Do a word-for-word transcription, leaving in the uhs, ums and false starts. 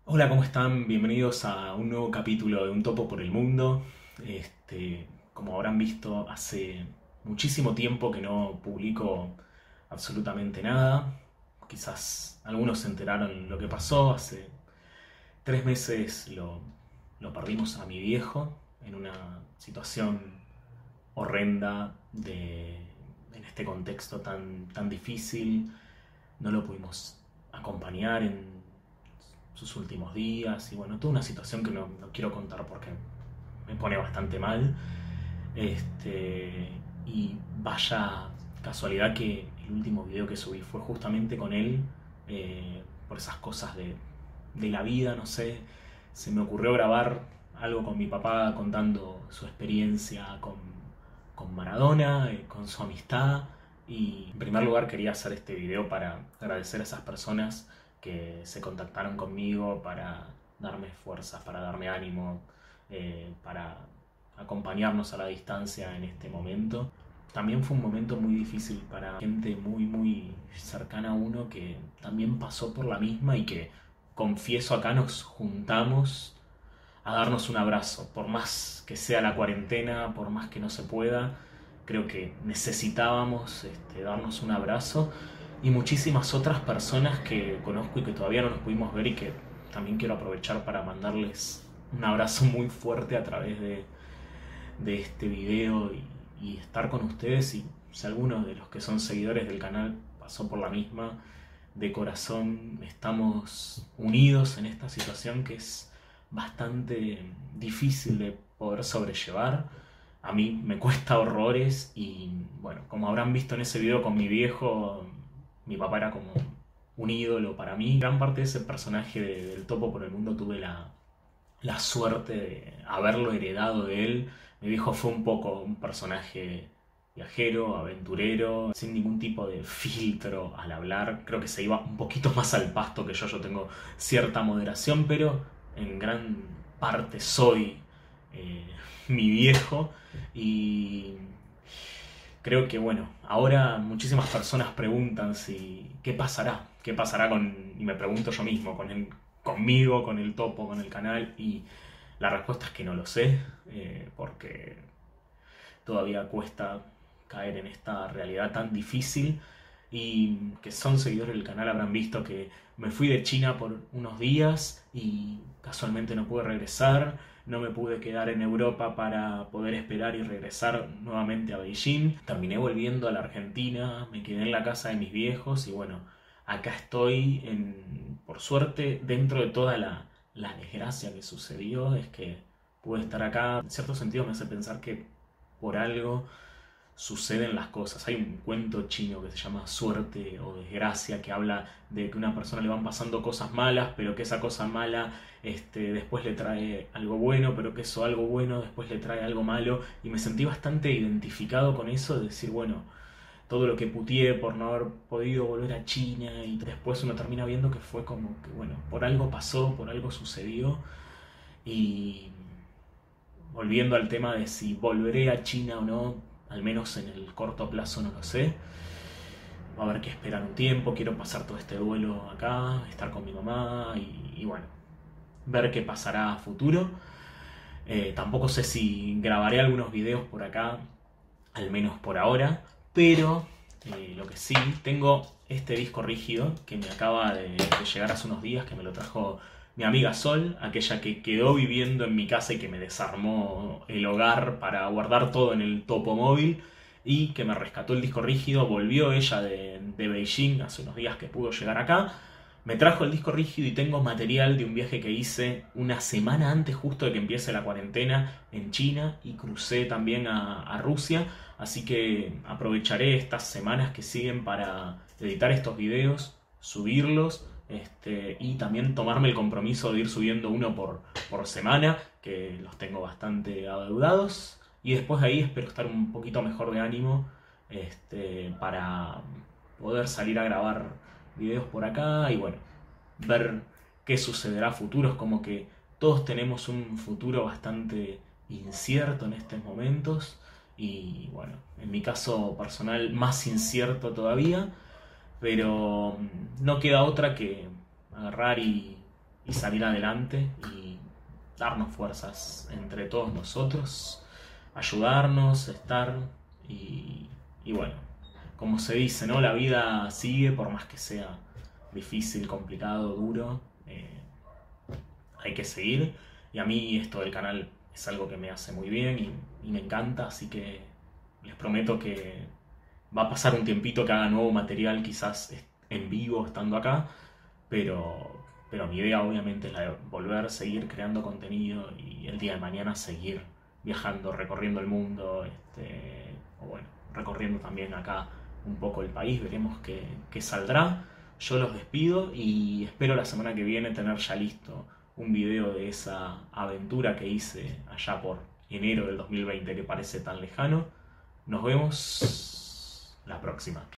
Hola, ¿cómo están? Bienvenidos a un nuevo capítulo de Un Topo por el Mundo. Este, como habrán visto, hace muchísimo tiempo que no publico absolutamente nada. Quizás algunos se enteraron lo que pasó. Hace tres meses lo, lo perdimos a mi viejo en una situación horrenda de, en este contexto tan, tan difícil. No lo pudimos acompañar en sus últimos días y bueno, toda una situación que no, no quiero contar porque me pone bastante mal. Este, y vaya casualidad que el último video que subí fue justamente con él, eh, por esas cosas de, de la vida, no sé, se me ocurrió grabar algo con mi papá contando su experiencia con, con Maradona, eh, con su amistad. Y en primer lugar quería hacer este video para agradecer a esas personas que se contactaron conmigo para darme fuerzas, para darme ánimo, eh, para acompañarnos a la distancia en este momento. También fue un momento muy difícil para gente muy muy cercana a uno que también pasó por la misma y que, confieso, acá nos juntamos a darnos un abrazo. Por más que sea la cuarentena, por más que no se pueda, creo que necesitábamos este, darnos un abrazo. Y muchísimas otras personas que conozco y que todavía no nos pudimos ver y que también quiero aprovechar para mandarles un abrazo muy fuerte a través de, de este video y, y estar con ustedes. Y si alguno de los que son seguidores del canal pasó por la misma, de corazón estamos unidos en esta situación que es bastante difícil de poder sobrellevar. A mí me cuesta horrores y bueno, como habrán visto en ese video con mi viejo, mi papá era como un ídolo para mí. Gran parte de ese personaje de, del Topo por el Mundo tuve la, la suerte de haberlo heredado de él. Mi viejo fue un poco un personaje viajero, aventurero, sin ningún tipo de filtro al hablar. Creo que se iba un poquito más al pasto que yo. Yo tengo cierta moderación, pero en gran parte soy eh, mi viejo. Y creo que bueno, ahora muchísimas personas preguntan si qué pasará, qué pasará con, y me pregunto yo mismo, con el, conmigo, con el Topo, con el canal, y la respuesta es que no lo sé, eh, porque todavía cuesta caer en esta realidad tan difícil. Y que son seguidores del canal habrán visto que me fui de China por unos días y casualmente no pude regresar. No me pude quedar en Europa para poder esperar y regresar nuevamente a Beijing. Terminé volviendo a la Argentina, me quedé en la casa de mis viejos y bueno, acá estoy, en, por suerte, dentro de toda la, la desgracia que sucedió, es que pude estar acá. En cierto sentido me hace pensar que por algo suceden las cosas. Hay un cuento chino que se llama Suerte o Desgracia, que habla de que a una persona le van pasando cosas malas, pero que esa cosa mala este, después le trae algo bueno, pero que eso algo bueno después le trae algo malo. Y me sentí bastante identificado con eso, de decir, bueno, todo lo que putié por no haber podido volver a China, y después uno termina viendo que fue como que, bueno, por algo pasó, por algo sucedió. Y volviendo al tema de si volveré a China o no, al menos en el corto plazo no lo sé. Va a haber que esperar un tiempo, quiero pasar todo este duelo acá, estar con mi mamá y, y bueno, ver qué pasará a futuro. Eh, tampoco sé si grabaré algunos videos por acá, al menos por ahora, pero eh, lo que sí, tengo este disco rígido que me acaba de, de llegar hace unos días, que me lo trajo mi amiga Sol, aquella que quedó viviendo en mi casa y que me desarmó el hogar para guardar todo en el Topo móvil y que me rescató el disco rígido. Volvió ella de, de Beijing hace unos días que pudo llegar acá. Me trajo el disco rígido y tengo material de un viaje que hice una semana antes justo de que empiece la cuarentena en China, y crucé también a, a Rusia. Así que aprovecharé estas semanas que siguen para editar estos videos, subirlos, este, y también tomarme el compromiso de ir subiendo uno por, por semana, que los tengo bastante adeudados. Y después de ahí espero estar un poquito mejor de ánimo este, para poder salir a grabar videos por acá y bueno, ver qué sucederá a futuro. Es como que todos tenemos un futuro bastante incierto en estos momentos y bueno, en mi caso personal más incierto todavía, pero no queda otra que agarrar y, y salir adelante y darnos fuerzas entre todos nosotros, ayudarnos, estar y, y bueno, como se dice, ¿no? La vida sigue por más que sea difícil, complicado, duro, eh, hay que seguir y a mí esto del canal es algo que me hace muy bien y, y me encanta, así que les prometo que va a pasar un tiempito que haga nuevo material, quizás en vivo estando acá, pero, pero mi idea obviamente es la de volver, seguir creando contenido y el día de mañana seguir viajando, recorriendo el mundo, este, o bueno, recorriendo también acá un poco el país, veremos qué, qué saldrá. Yo los despido y espero la semana que viene tener ya listo un video de esa aventura que hice allá por enero del dos mil veinte que parece tan lejano. Nos vemos la próxima.